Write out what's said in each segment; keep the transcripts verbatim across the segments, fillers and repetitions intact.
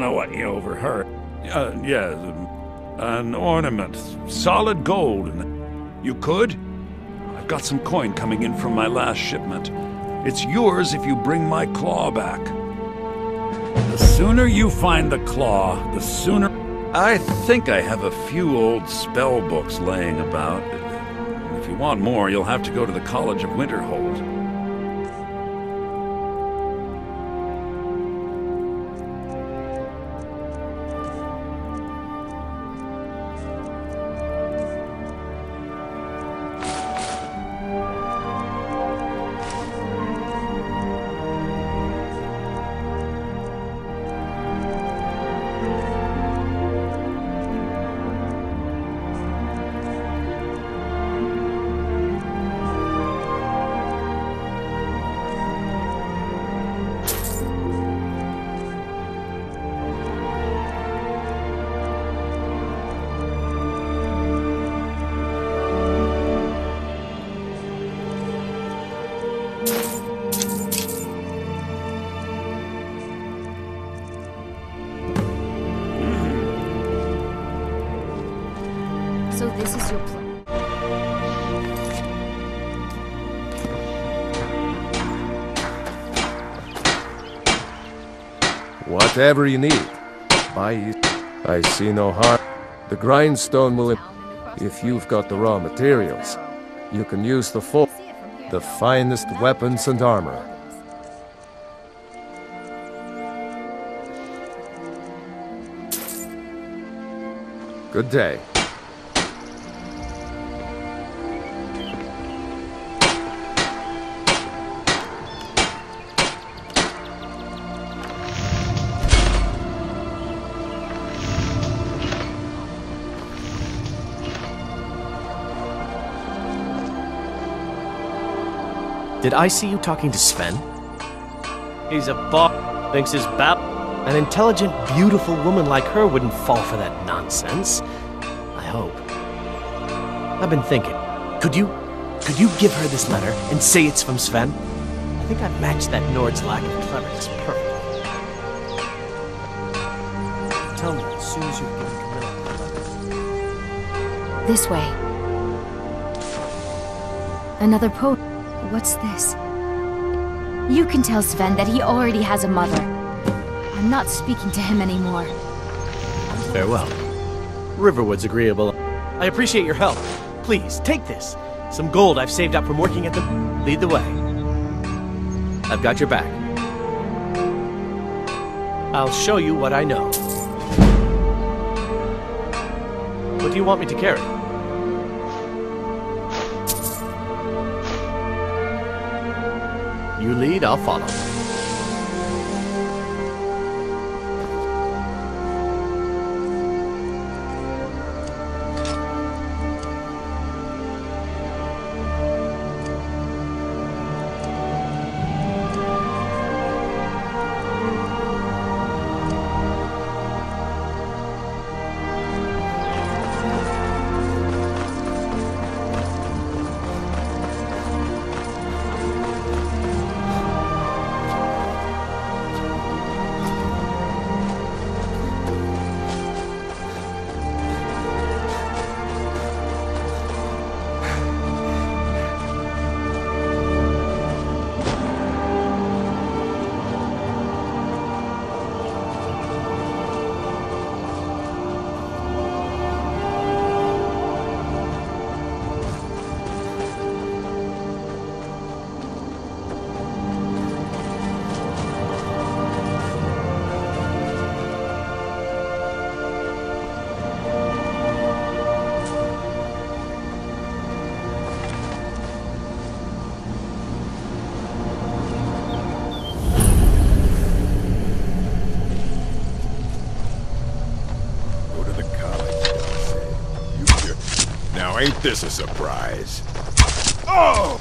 don't know what you overheard. Uh, yeah, an ornament, solid gold. You could? I've got some coin coming in from my last shipment. It's yours if you bring my claw back. The sooner you find the claw, the sooner... I think I have a few old spell books laying about. If you want more, you'll have to go to the College of Winterhold. So this is your plan. Whatever you need. Buy it. I see no harm. The grindstone will... If you've got the raw materials, you can use the full... The finest weapons and armor. Good day. Did I see you talking to Sven? He's a bop. Thinks his bap. An intelligent, beautiful woman like her wouldn't fall for that nonsense. I hope. I've been thinking. Could you... Could you give her this letter and say it's from Sven? I think I've matched that Nord's lack of cleverness perfectly. Tell me as soon as you've given Camilla the letter. This way. Another poet. What's this? You can tell Sven that he already has a mother. I'm not speaking to him anymore. Farewell. Riverwood's agreeable. I appreciate your help. Please, take this. Some gold I've saved up from working at the... Lead the way. I've got your back. I'll show you what I know. What do you want me to carry? You lead, I'll follow. Ain't this a surprise? Oh!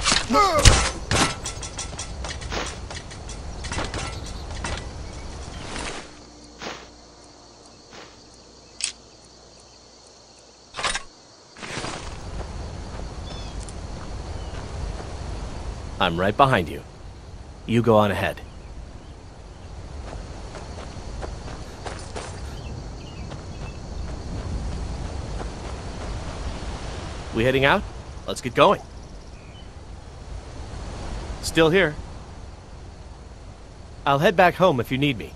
I'm right behind you. You go on ahead. We heading out? Let's get going. Still here. I'll head back home if you need me.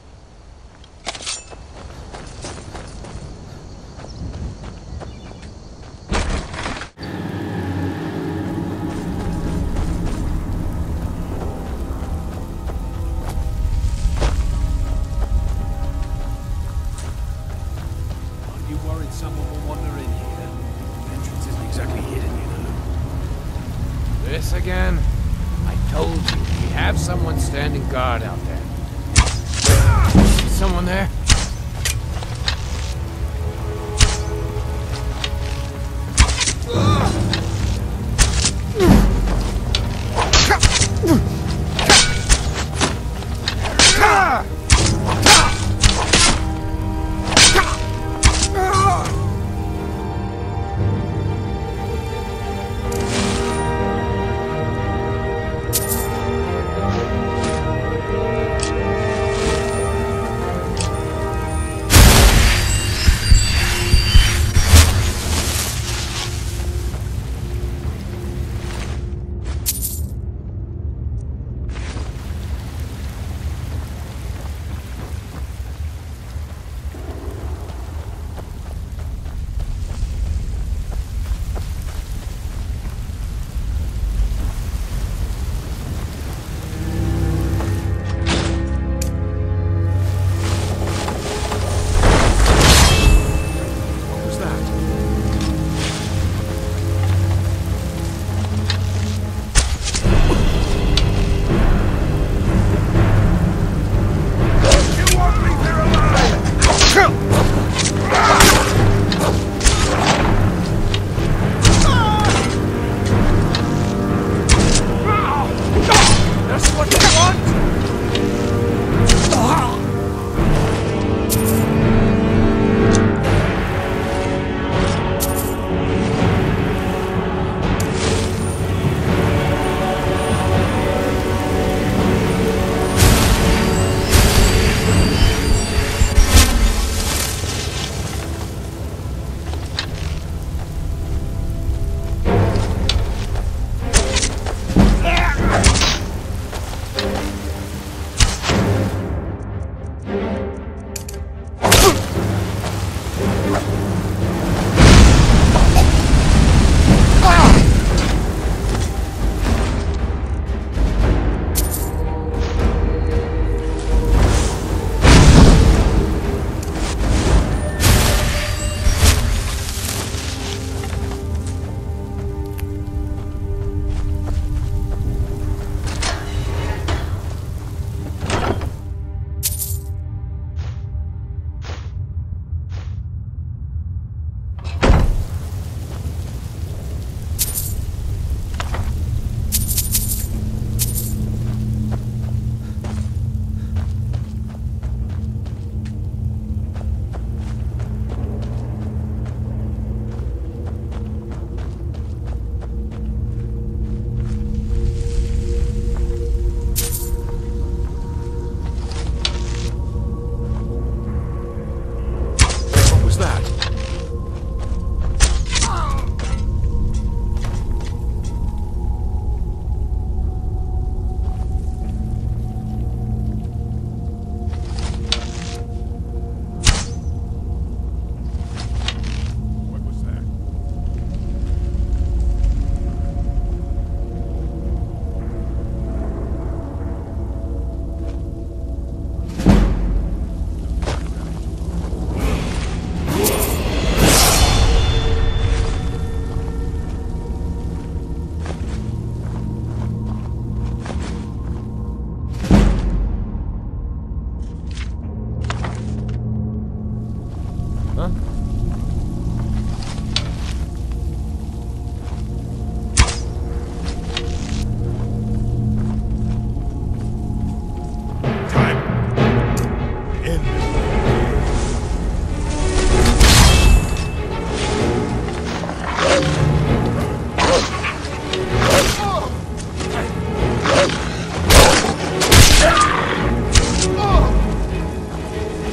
Someone will wander in here. The entrance isn't exactly hidden, you know. This again? I told you, we have someone standing guard out there. Is someone there?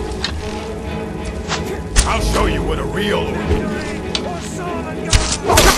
I'll show you what a real...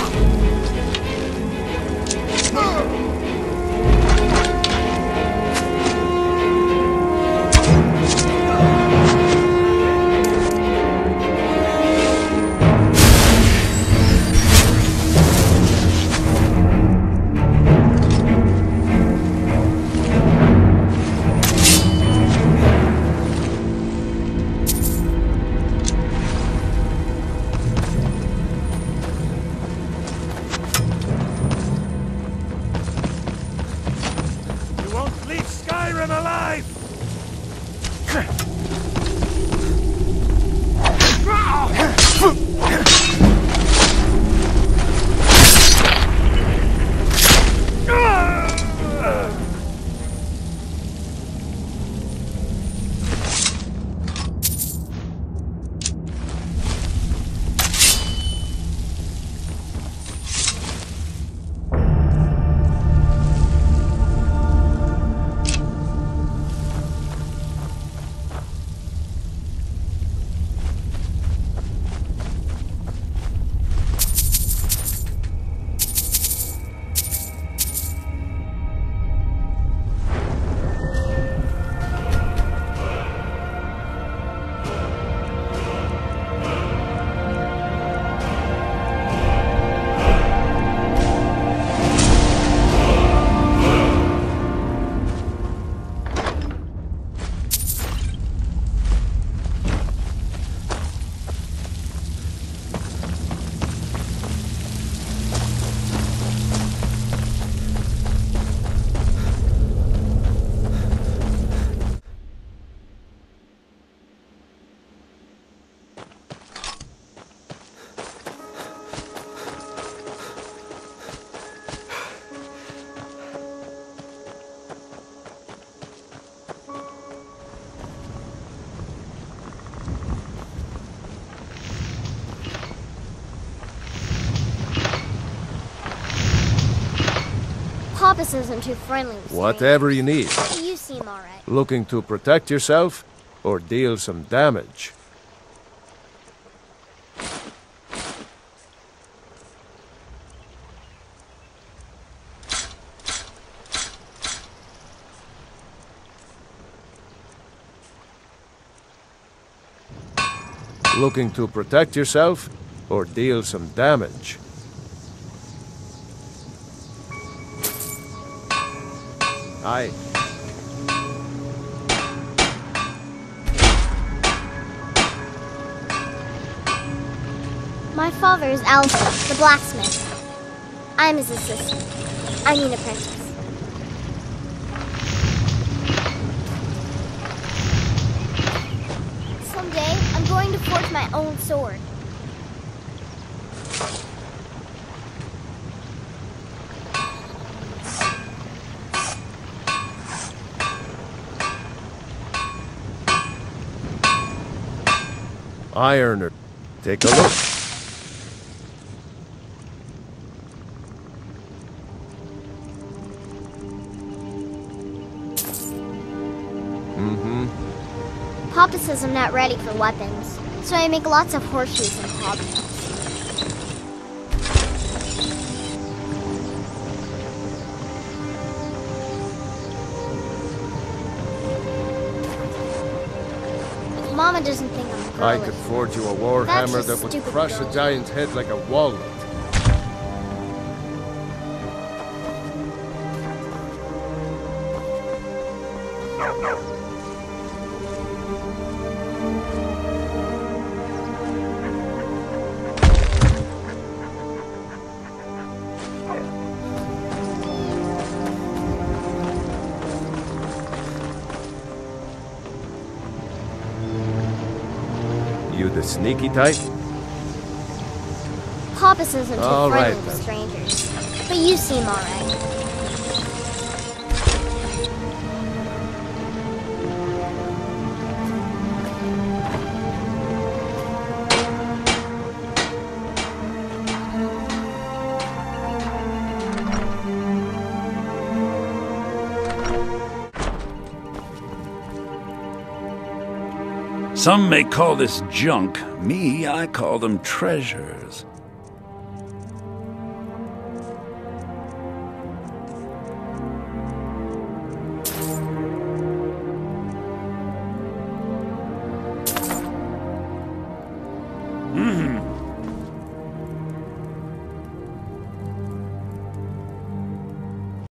Papas isn't too friendly with Whatever you need. strangers. You seem alright. Looking to protect yourself or deal some damage? Looking to protect yourself or deal some damage? Aye. My father is Alpha, the blacksmith. I'm his assistant. I mean apprentice. Someday, I'm going to forge my own sword. Ironer. Take a look. Mm-hmm. Papa says I'm not ready for weapons, so I make lots of horseshoes and hobnails. Mama doesn't think I'm girly. I could forge you a warhammer that would crush a giant's head like a walnut. You the sneaky type? Papas isn't too All friendly right, with then. strangers, but you seem alright. Some may call this junk. Me, I call them treasures.